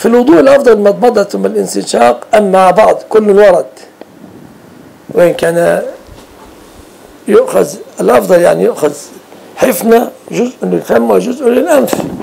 في الوضوء الأفضل المضمضة ثم الاستنشاق أم مع بعض؟ كل ورد، وإن كان يؤخذ الأفضل يعني يؤخذ حفنة جزء للفم وجزء للأنف.